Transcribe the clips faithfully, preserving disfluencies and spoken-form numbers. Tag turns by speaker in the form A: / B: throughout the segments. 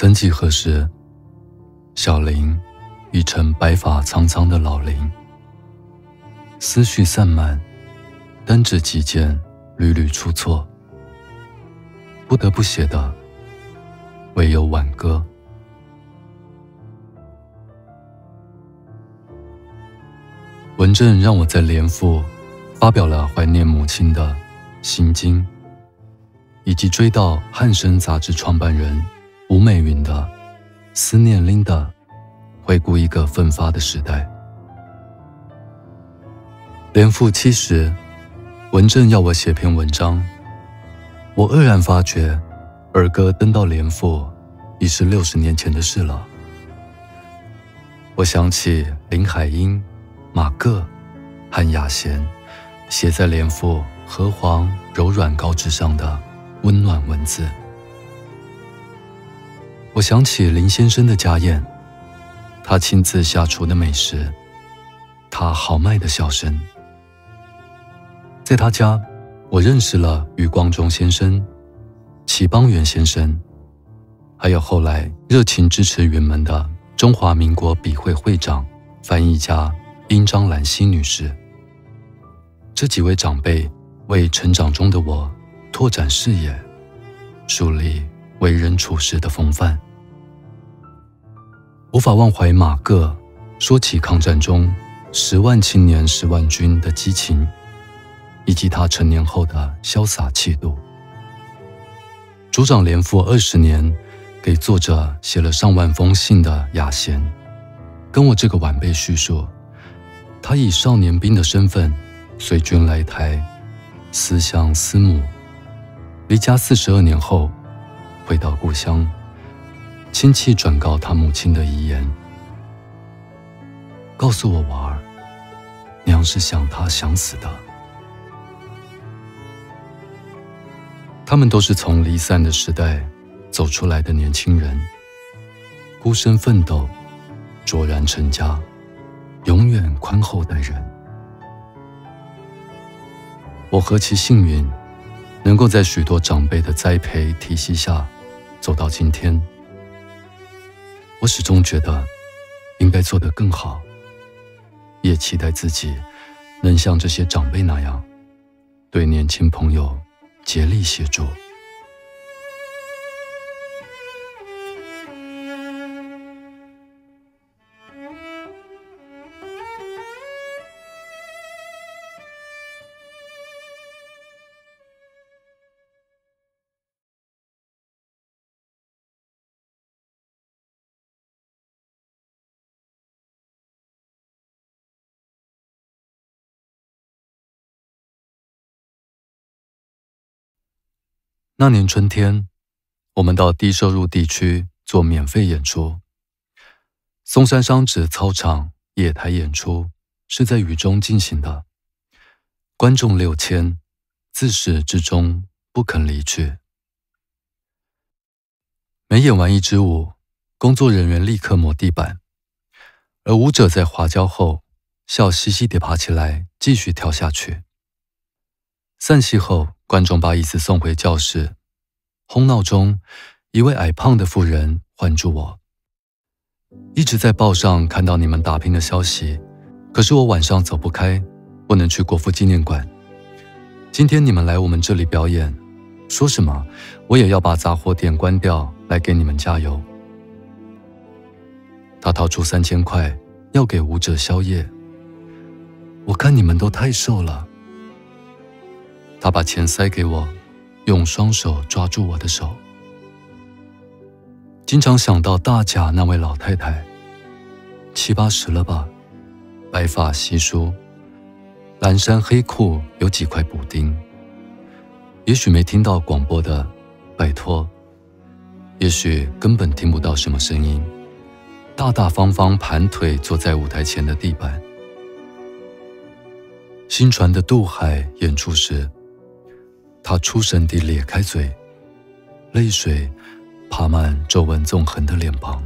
A: 曾几何时，小林已成白发苍苍的老林，思绪散漫，单指几件屡屡出错，不得不写的唯有挽歌。文正让我在联复发表了怀念母亲的心经，以及追悼汉声杂志创办人吴美云的思念琳达，回顾一个奋发的时代。联复七十，文正要我写篇文章，我愕然发觉儿歌登到联复已是六十年前的事了。我想起林海音、马各和雅贤写在联复和黄柔软膏纸上的温暖文字。我想起林先生的家宴，他亲自下厨的美食，他豪迈的笑声。在他家，我认识了余光中先生、齐邦媛先生，还有后来热情支持云门的中华民国笔会会长、翻译家殷张兰溪女士。这几位长辈为成长中的我拓展视野，树立为人处事的风范。无法忘怀马各说起抗战中十万青年十万军的激情，以及他成年后的潇洒气度。主掌联复二十年，给作者写了上万封信的雅贤，跟我这个晚辈叙述，他以少年兵的身份随军来台，思乡思母，离家四十二年后回到故乡，亲戚转告他母亲的遗言，告诉我娃儿，娘是想他想死的。他们都是从离散的时代走出来的年轻人，孤身奋斗，卓然成家，永远宽厚待人。我何其幸运，能够在许多长辈的栽培体系下走到今天。我始终觉得应该做得更好，也期待自己能像这些长辈那样，对年轻朋友竭力协助。那年春天，我们到低收入地区做免费演出。松山商职操场野台演出是在雨中进行的，观众六千，自始至终不肯离去。每演完一支舞，工作人员立刻抹地板，而舞者在滑跤后笑嘻嘻地爬起来继续跳下去。散戏后，观众把椅子送回教室，哄闹中，一位矮胖的妇人唤住我，一直在报上看到你们打拼的消息，可是我晚上走不开，不能去国父纪念馆。今天你们来我们这里表演，说什么我也要把杂货店关掉来给你们加油。他掏出三千块要给舞者宵夜，我看你们都太瘦了。他把钱塞给我，用双手抓住我的手。经常想到大甲那位老太太，七八十了吧，白发稀疏，蓝衫黑裤有几块补丁。也许没听到广播的拜托，也许根本听不到什么声音，大大方方盘腿坐在舞台前的地板。新传的渡海演出时，他出神地咧开嘴，泪水爬满皱纹纵横的脸庞。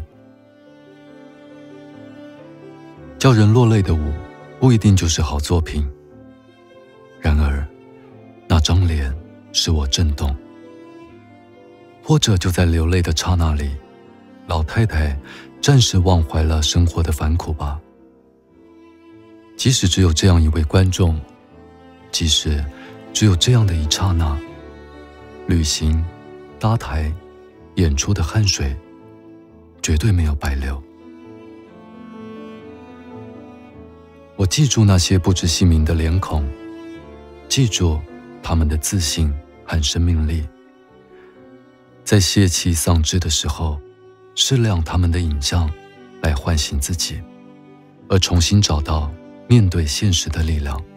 A: 叫人落泪的舞不一定就是好作品，然而那张脸使我震动，或者就在流泪的刹那里， 老太太暂时忘怀了生活的烦苦吧。即使只有这样一位观众，即使只有这样的一刹那，旅行、搭台、演出的汗水绝对没有白流。我记住那些不知姓名的脸孔，记住他们的自信和生命力，在泄气丧志的时候，适量他们的影像来唤醒自己，而重新找到面对现实的力量。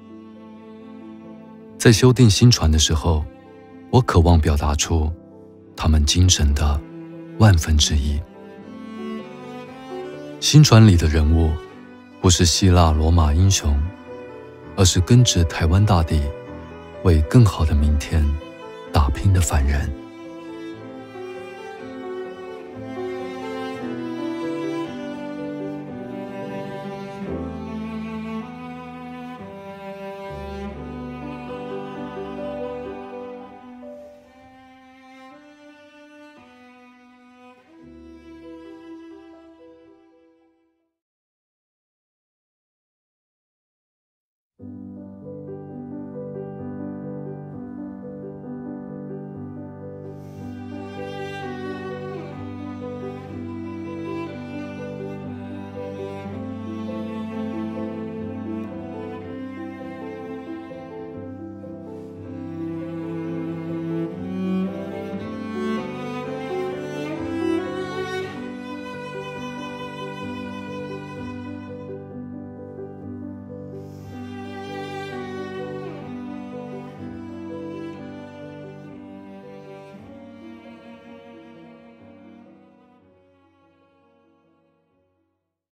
A: 在修订新传的时候，我渴望表达出他们精神的万分之一。新传里的人物不是希腊罗马英雄，而是根植台湾大地为更好的明天打拼的凡人。